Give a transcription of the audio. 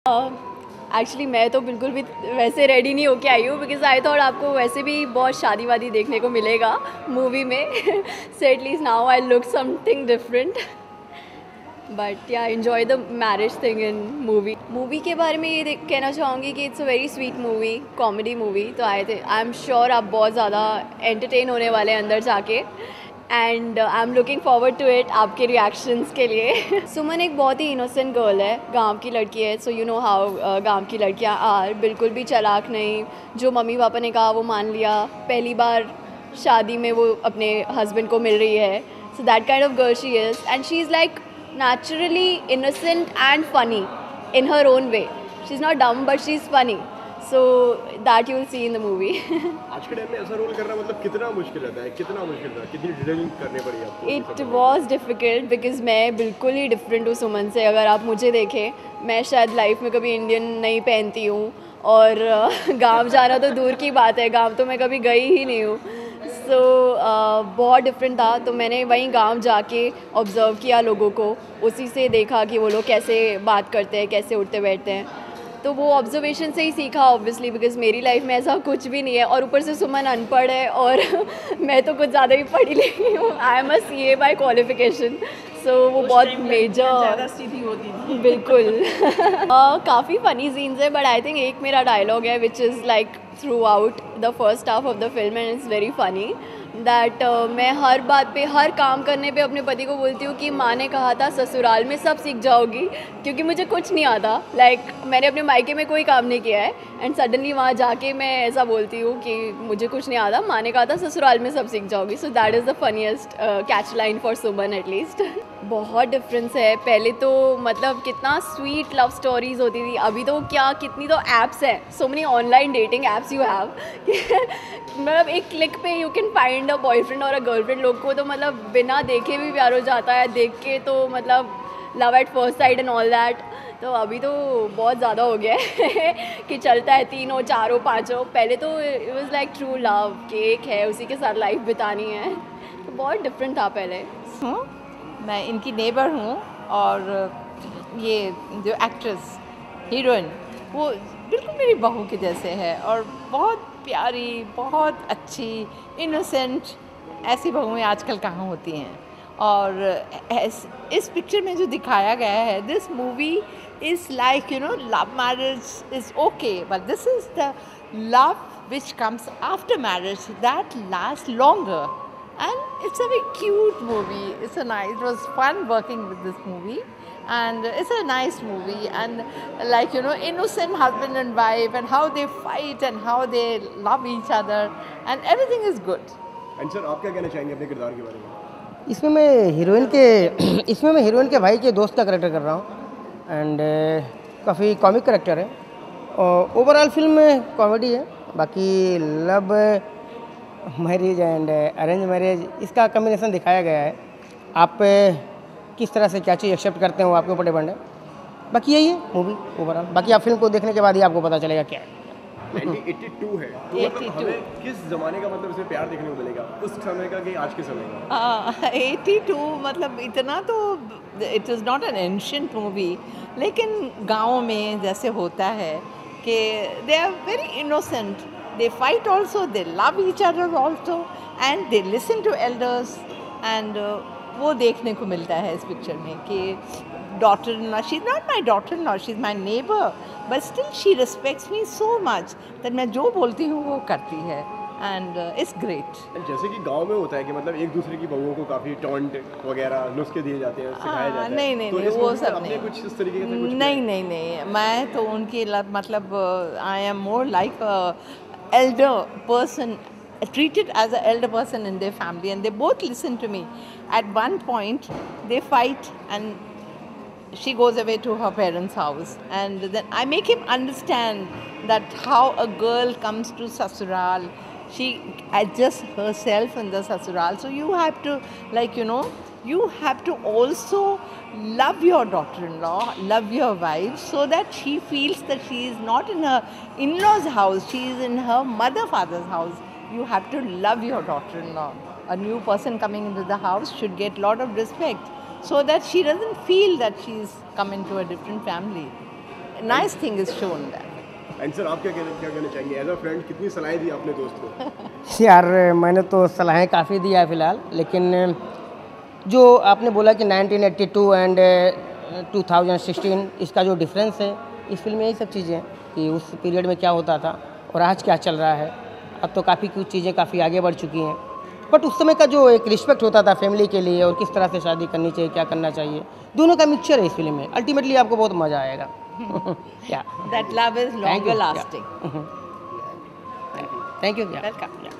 Actually मैं तो बिल्कुल भी वैसे रेडी नहीं होके आई हूँ, बिकॉज आई थॉट आपको वैसे भी बहुत शादी वादी देखने को मिलेगा मूवी में so at least now I look something different, but या enjoy the marriage thing in movie के बारे में ये कहना चाहूँगी कि it's a very sweet movie, comedy movie. तो आई एम श्योर आप बहुत ज़्यादा एंटरटेन होने वाले हैं अंदर जाके, and I am looking forward to it आपके रिएक्शंस के लिए। सुमन एक बहुत ही इनोसेंट गर्ल है, गांव की लड़की है, सो यू नो हाउ गांव की लड़कियां आर, बिल्कुल भी चालाक नहीं, जो मम्मी पापा ने कहा वो मान लिया, पहली बार शादी में वो अपने हस्बैंड को मिल रही है, so that kind of girl she is, and she is like naturally innocent and funny in her own way. She's not dumb but she's funny. So that you will see in the movie. आज के time में ऐसा role करना मतलब कितना मुश्किल रहता है, कितना मुश्किल था, कितनी ड्रिलिंग करनी पड़ी आपको? It was difficult because मैं बिल्कुल ही डिफरेंट हूँ सुमन से। अगर आप मुझे देखें, मैं शायद लाइफ में कभी इंडियन नहीं पहनती हूँ, और गांव जाना तो दूर की बात है, गांव तो मैं कभी गई ही नहीं हूँ। सो बहुत डिफरेंट था, तो मैंने वहीं गांव जाके ऑब्ज़र्व किया लोगों को, उसी से देखा कि वो लोग कैसे बात करते हैं, कैसे उठते बैठते हैं, तो वो ऑब्जर्वेशन से ही सीखा ऑब्वियसली, बिकॉज मेरी लाइफ में ऐसा कुछ भी नहीं है, और ऊपर से सुमन अनपढ़ है और मैं तो कुछ ज़्यादा ही पढ़ी लिखी हूँ। I am a CA by qualification, so वो बहुत मेजर सीधी होती थी। बिल्कुल। काफ़ी फ़नी सीन्स है, बट आई थिंक एक मेरा डायलॉग है which is like throughout the first half of the film, and it's very funny that मैं हर बात पे, हर काम करने पे अपने पति को बोलती हूँ कि माँ ने कहा था ससुराल में सब सीख जाओगी, क्योंकि मुझे कुछ नहीं आता। मैंने अपने मायके में कोई काम नहीं किया है, एंड सडनली वहाँ जाके मैं ऐसा बोलती हूँ कि मुझे कुछ नहीं आता, माँ ने कहा था ससुराल में सब सीख जाओगी। So that is the funniest catch line for Suman at least. बहुत डिफरेंस है, पहले तो मतलब कितना स्वीट लव स्टोरीज होती थी, अभी तो क्या कितनी तो ऐप्स हैं, so many online dating apps you have. मतलब एक क्लिक पे you can find a boyfriend और अ गर्लफ्रेंड। लोग को तो मतलब बिना देखे भी प्यार हो जाता है, देख के तो मतलब love at first sight and all that. तो अभी तो बहुत ज़्यादा हो गया है कि चलता है 3 4 5। पहले तो it was like true love, कि एक है उसी के साथ लाइफ बितानी है, तो बहुत डिफरेंट था पहले। मैं इनकी नेबर हूँ, और ये जो एक्ट्रेस हीरोइन वो बिल्कुल मेरी बहू के जैसे है, और बहुत प्यारी, बहुत अच्छी, इनोसेंट। ऐसी बहुएं आजकल कहाँ होती हैं। और इस पिक्चर में जो दिखाया गया है, this movie is like love marriage is okay, but this is the love which comes after marriage that lasts longer. And it's a very cute movie. It was fun working with this movie, and it's a nice movie, and innocent husband and wife, and how they fight and how they love each other, and everything is good. And sir आप क्या कहना चाहेंगे अपने किरदार के बारे में? इसमें मैं हीरोइन के भाई के दोस्त का करेक्टर कर रहा हूँ, एंड काफ़ी कॉमिक करेक्टर है, और ओवरऑल फिल्म में कॉमेडी है। बाकी love marriage and arrange marriage, इसका कम्बिनेशन दिखाया गया है। आप किस तरह से क्या चीज़ एक्सेप्ट करते हैं वो आपके ऊपर डिपेंड है। बाकी यही है मूवी ओवरऑल। बाकी आप फिल्म को देखने के बाद ही आपको पता चलेगा क्या है। 1982 है, तो मतलब हमें किस ज़माने का मतलब इसमें प्यार देखने को मिलेगा, उस समय का कि आज के समय का? 82 मतलब इतना तो it is not an ancient movie, लेकिन गाँव में जैसे होता है कि they are very innocent, they fight also, they love each other also, and they listen to elders, and वो देखने को मिलता है इस पिक्चर में कि daughter-in-law, she's not my daughter-in-law, she's my neighbor, but still she respects me so much that मैं जो बोलती हूँ वो करती है, and it's great. जैसे कि गांव में होता है कि मतलब एक दूसरे की बहुओं को काफ़ी टॉन्ट वगैरह नुस्खे दिए जाते हैं, सिखाया जाता है। नहीं, तो वो सब नहीं, कुछ इस तरीके से कुछ नहीं, मैं तो उनकी मतलब I am more like elder person, treated as an elder person in their family, and they both listen to me. At one point they fight, and she goes away to her parents' house, and then I make him understand that how a girl comes to sasural, she adjusts herself in the sasural. So you have to, you have to also love your daughter-in-law, love your wife, so that she feels that she is not in her in-laws' house, she is in her mother-father's house. You have to love your daughter-in-law. A new person coming into the house should get a lot of respect, so that she doesn't feel that she's come into a different family. nice thing is shown there. And sir आप क्या कहना चाहेंगे as a friend, कितनी सलाह दी आपने दोस्त को? यार मैंने तो सलाहें काफ़ी दिया है फ़िलहाल, लेकिन जो आपने बोला कि 1982 एंड 2016 इसका जो डिफरेंस है, इस फिल्म में यही सब चीज़ें हैं कि उस पीरियड में क्या होता था और आज क्या चल रहा है। अब तो काफ़ी कुछ चीज़ें काफ़ी आगे बढ़ चुकी हैं, बट उस समय का जो एक रिस्पेक्ट होता था फैमिली के लिए और किस तरह से शादी करनी चाहिए, क्या करना चाहिए, दोनों का मिक्सचर है इस फिल्म में। अल्टीमेटली आपको बहुत मज़ा आएगा। That love is Thank you. longer lasting. Thank you. Welcome.